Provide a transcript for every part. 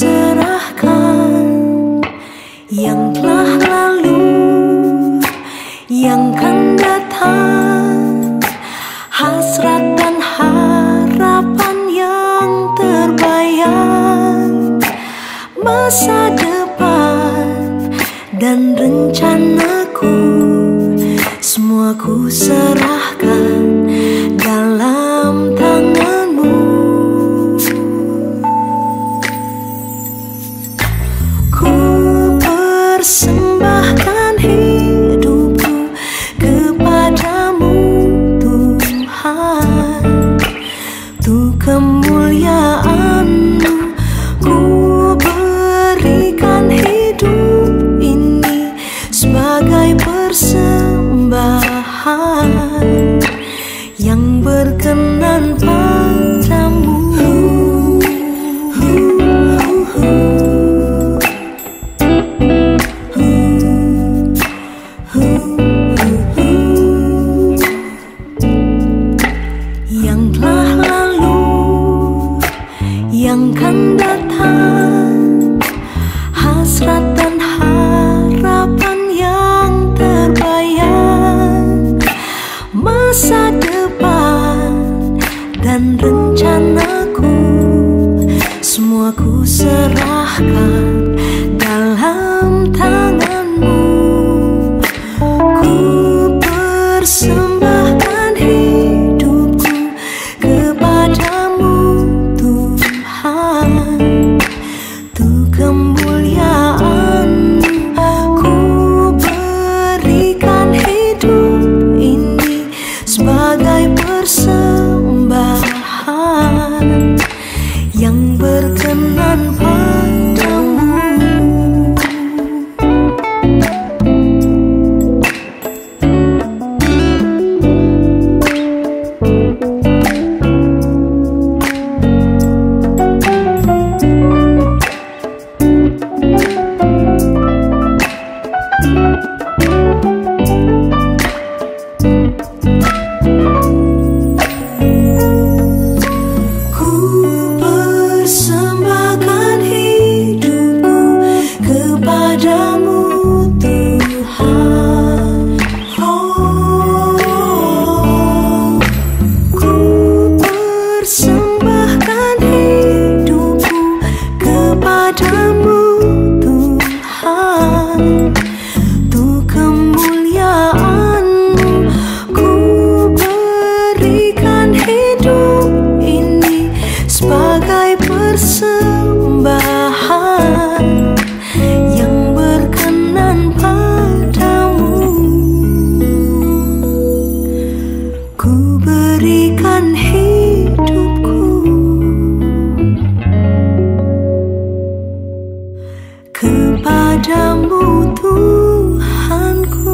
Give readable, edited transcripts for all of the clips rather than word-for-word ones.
serahkan yang telah lalu, yang kan datang, hasrat dan harapan yang terbayang, masa depan dan rencanaku, semua ku serahkan dalam tanganmu. Ku persembahkan hidupku kepadamu Tuhan, untuk kemuliaan-Mu. Ku berikan hidup ini sebagai persembahan yang berkenan padamu. Yang telah lalu, yang kan datang, hasrat dan harapan yang terbayang, masa depan dan rencanaku, semua ku serahkan dalam tanganmu. Ku persembahkan hidupku kepadamu Tuhan, untuk kemuliaan-Mu. Ku berikan hidup ini sebagai persembahan yang berkenan padamu. Ku persembahkan hidupku kepadamu Tuhan. Oh, ku persembahkan hidupku kepadamu Tuhan, untuk kemuliaan-Mu. Ku berikan hidup ini sebagai persembahan yang berkenan padamu. Ku berikan hidupku kepadamu Tuhanku.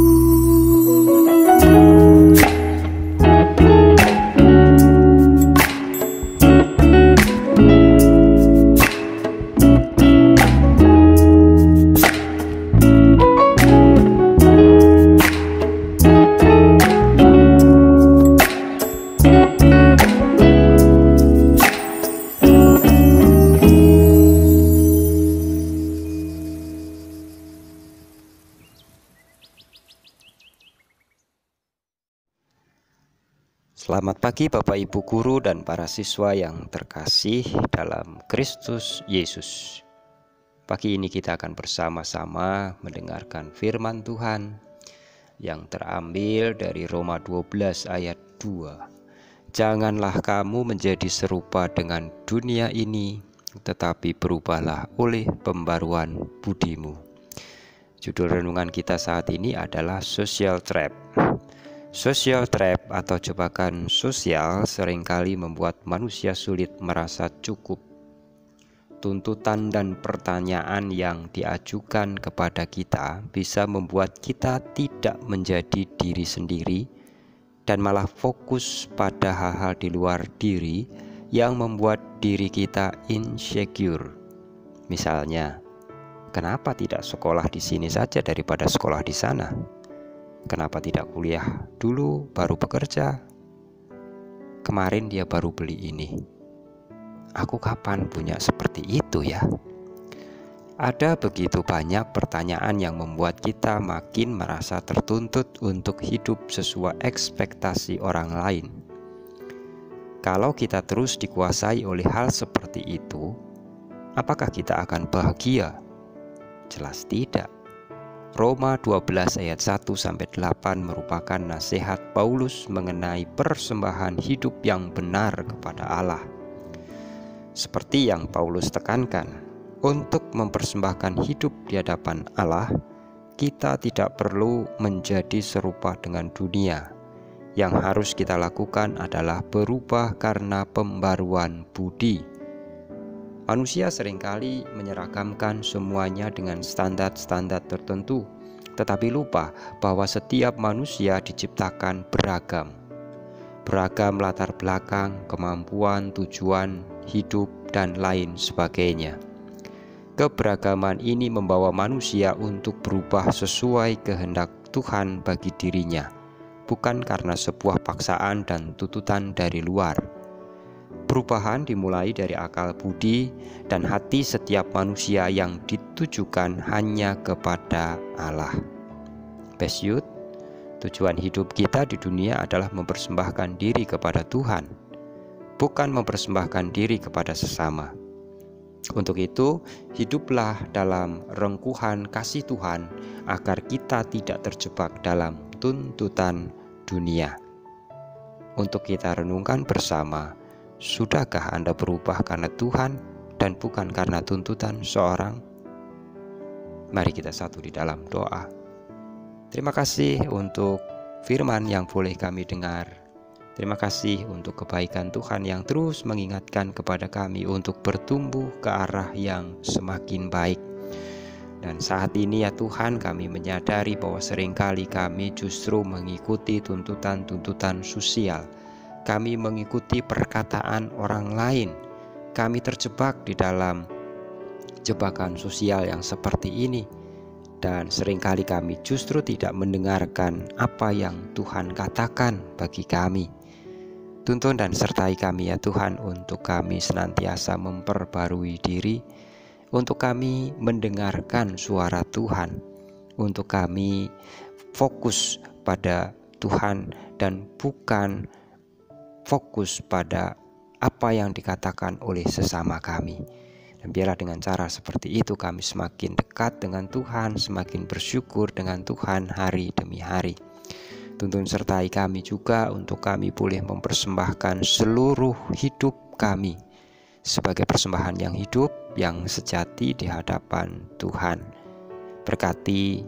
Selamat pagi Bapak Ibu Guru dan para siswa yang terkasih dalam Kristus Yesus. Pagi ini kita akan bersama-sama mendengarkan firman Tuhan yang terambil dari Roma 12 ayat 2. Janganlah kamu menjadi serupa dengan dunia ini, tetapi berubahlah oleh pembaruan budimu. Judul renungan kita saat ini adalah Social Trap. Social trap atau jebakan sosial seringkali membuat manusia sulit merasa cukup. Tuntutan dan pertanyaan yang diajukan kepada kita bisa membuat kita tidak menjadi diri sendiri dan malah fokus pada hal-hal di luar diri yang membuat diri kita insecure. Misalnya, kenapa tidak sekolah di sini saja daripada sekolah di sana? Kenapa tidak kuliah dulu baru bekerja? Kemarin dia baru beli ini. aku kapan punya seperti itu ya? Ada begitu banyak pertanyaan yang membuat kita makin merasa tertuntut untuk hidup sesuai ekspektasi orang lain. Kalau kita terus dikuasai oleh hal seperti itu, apakah kita akan bahagia? Jelas tidak. Roma 12 ayat 1-8 merupakan nasihat Paulus mengenai persembahan hidup yang benar kepada Allah. Seperti yang Paulus tekankan, untuk mempersembahkan hidup di hadapan Allah, kita tidak perlu menjadi serupa dengan dunia. Yang harus kita lakukan adalah berubah karena pembaruan budi. Manusia seringkali menyeragamkan semuanya dengan standar-standar tertentu, tetapi lupa bahwa setiap manusia diciptakan beragam. Beragam latar belakang, kemampuan, tujuan, hidup, dan lain sebagainya. Keberagaman ini membawa manusia untuk berubah sesuai kehendak Tuhan bagi dirinya, bukan karena sebuah paksaan dan tuntutan dari luar. Perubahan dimulai dari akal budi dan hati setiap manusia yang ditujukan hanya kepada Allah. Besyut, tujuan hidup kita di dunia adalah mempersembahkan diri kepada Tuhan, bukan mempersembahkan diri kepada sesama. Untuk itu, hiduplah dalam rengkuhan kasih Tuhan agar kita tidak terjebak dalam tuntutan dunia. Untuk kita renungkan bersama, sudahkah Anda berubah karena Tuhan dan bukan karena tuntutan seorang? Mari kita satu di dalam doa. Terima kasih untuk firman yang boleh kami dengar. Terima kasih untuk kebaikan Tuhan yang terus mengingatkan kepada kami untuk bertumbuh ke arah yang semakin baik. Dan saat ini ya Tuhan, kami menyadari bahwa seringkali kami justru mengikuti tuntutan-tuntutan sosial. Kami mengikuti perkataan orang lain. Kami terjebak di dalam jebakan sosial yang seperti ini. Dan seringkali kami justru tidak mendengarkan apa yang Tuhan katakan bagi kami. Tuntun dan sertai kami ya Tuhan, untuk kami senantiasa memperbarui diri, untuk kami mendengarkan suara Tuhan, untuk kami fokus pada Tuhan dan bukan fokus pada apa yang dikatakan oleh sesama kami. Dan biarlah dengan cara seperti itu kami semakin dekat dengan Tuhan, semakin bersyukur dengan Tuhan hari demi hari. Tuntun sertai kami juga untuk kami boleh mempersembahkan seluruh hidup kami sebagai persembahan yang hidup, yang sejati di hadapan Tuhan. Berkati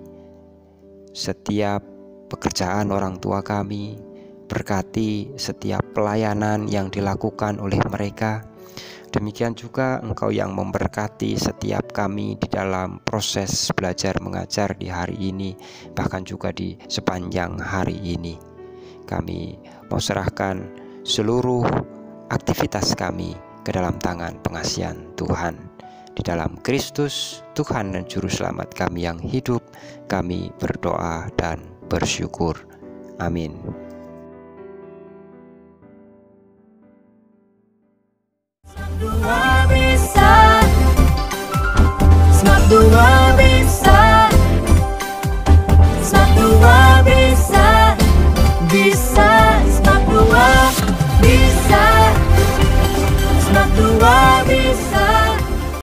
setiap pekerjaan orang tua kami, berkati setiap pelayanan yang dilakukan oleh mereka. Demikian juga Engkau yang memberkati setiap kami di dalam proses belajar mengajar di hari ini, bahkan juga di sepanjang hari ini. Kami mau serahkan seluruh aktivitas kami ke dalam tangan pengasihan Tuhan. Di dalam Kristus, Tuhan dan Juru Selamat kami yang hidup, kami berdoa dan bersyukur. Amin.